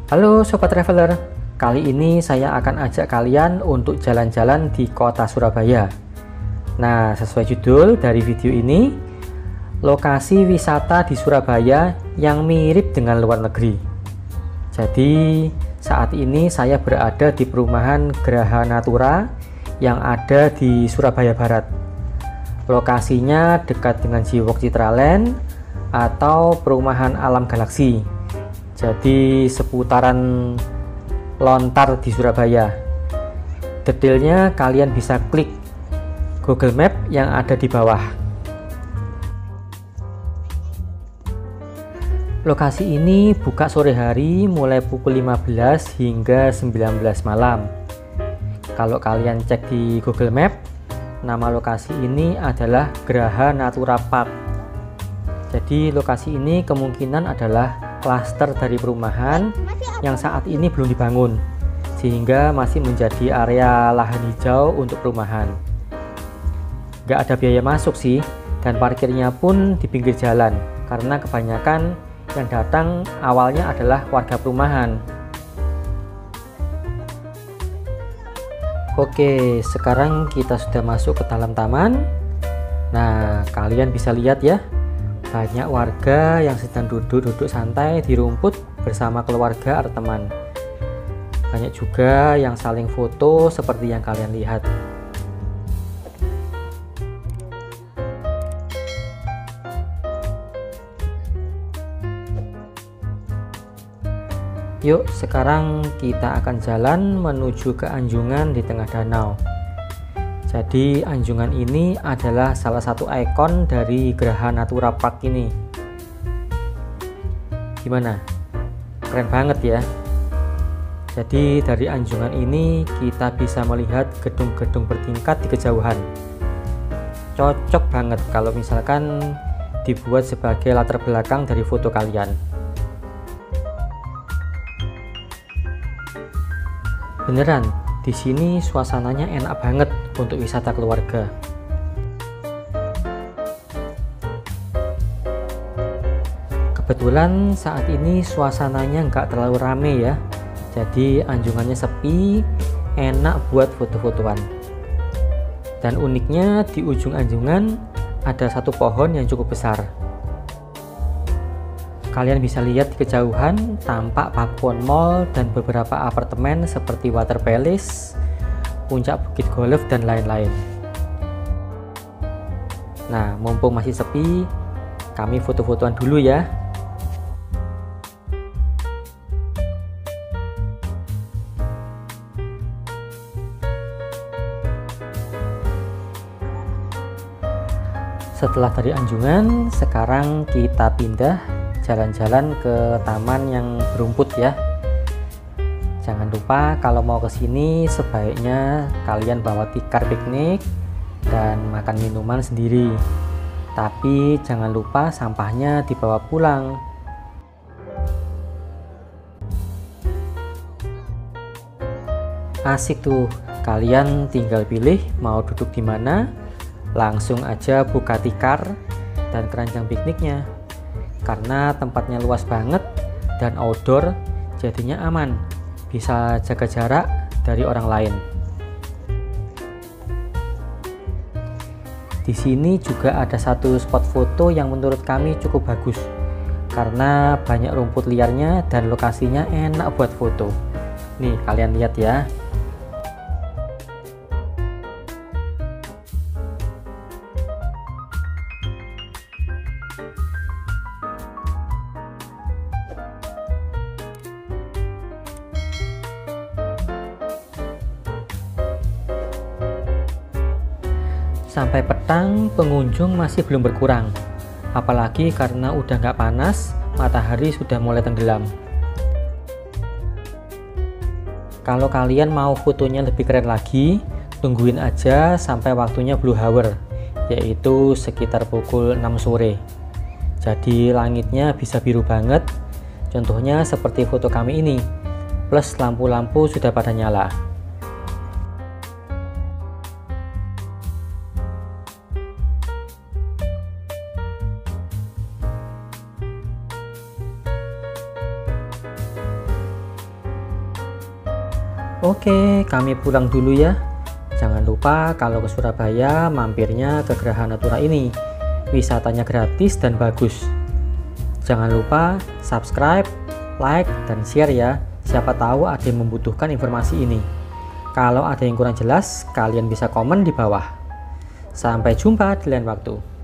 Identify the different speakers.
Speaker 1: Halo Sobat Traveler, kali ini saya akan ajak kalian untuk jalan-jalan di kota Surabaya. Nah, sesuai judul dari video ini, lokasi wisata di Surabaya yang mirip dengan luar negeri. Jadi, saat ini saya berada di perumahan Graha Natura yang ada di Surabaya Barat. Lokasinya dekat dengan Jiwok Citraland atau perumahan Alam Galaksi. Jadi seputaran Lontar di Surabaya. Detailnya kalian bisa klik Google Map yang ada di bawah. Lokasi ini buka sore hari mulai pukul 15 hingga 19 malam. Kalau kalian cek di Google Map, nama lokasi ini adalah Graha Natura Park. Jadi lokasi ini kemungkinan adalah klaster dari perumahan yang saat ini belum dibangun, sehingga masih menjadi area lahan hijau untuk perumahan. Gak ada biaya masuk sih, dan parkirnya pun di pinggir jalan, karena kebanyakan yang datang awalnya adalah warga perumahan. Oke, sekarang kita sudah masuk ke dalam taman. Nah, kalian bisa lihat ya, banyak warga yang sedang duduk santai di rumput bersama keluarga atau teman. Banyak juga yang saling foto seperti yang kalian lihat. Yuk, sekarang kita akan jalan menuju ke anjungan di tengah danau. Jadi anjungan ini adalah salah satu ikon dari Graha Natura Park ini. Gimana? Keren banget ya. Jadi dari anjungan ini kita bisa melihat gedung-gedung bertingkat di kejauhan. Cocok banget kalau misalkan dibuat sebagai latar belakang dari foto kalian. Beneran, di sini suasananya enak banget untuk wisata keluarga. Kebetulan saat ini suasananya nggak terlalu rame ya, jadi anjungannya sepi, enak buat foto-fotoan. Dan uniknya di ujung anjungan ada satu pohon yang cukup besar. Kalian bisa lihat di kejauhan tampak Pakuwon Mall dan beberapa apartemen seperti Water Palace, Puncak Bukit Golf, dan lain-lain. Nah, mumpung masih sepi, kami foto-fotoan dulu ya. Setelah dari anjungan, sekarang kita pindah jalan-jalan ke taman yang berumput ya. Jangan lupa kalau mau ke sini sebaiknya kalian bawa tikar piknik dan makan minuman sendiri. Tapi jangan lupa sampahnya dibawa pulang. Asik tuh, kalian tinggal pilih mau duduk di mana, langsung aja buka tikar dan keranjang pikniknya. Karena tempatnya luas banget dan outdoor, jadinya aman, bisa jaga jarak dari orang lain. Di sini juga ada satu spot foto yang menurut kami cukup bagus, karena banyak rumput liarnya dan lokasinya enak buat foto. Nih, kalian lihat ya. Sampai petang pengunjung masih belum berkurang, apalagi karena udah nggak panas, matahari sudah mulai tenggelam. Kalau kalian mau fotonya lebih keren lagi, tungguin aja sampai waktunya blue hour, yaitu sekitar pukul 6 sore. Jadi langitnya bisa biru banget, contohnya seperti foto kami ini, plus lampu-lampu sudah pada nyala. Oke, kami pulang dulu ya. Jangan lupa kalau ke Surabaya mampirnya ke Geraha Natura ini. Wisatanya gratis dan bagus. Jangan lupa subscribe, like, dan share ya. Siapa tahu ada yang membutuhkan informasi ini. Kalau ada yang kurang jelas, kalian bisa komen di bawah. Sampai jumpa di lain waktu.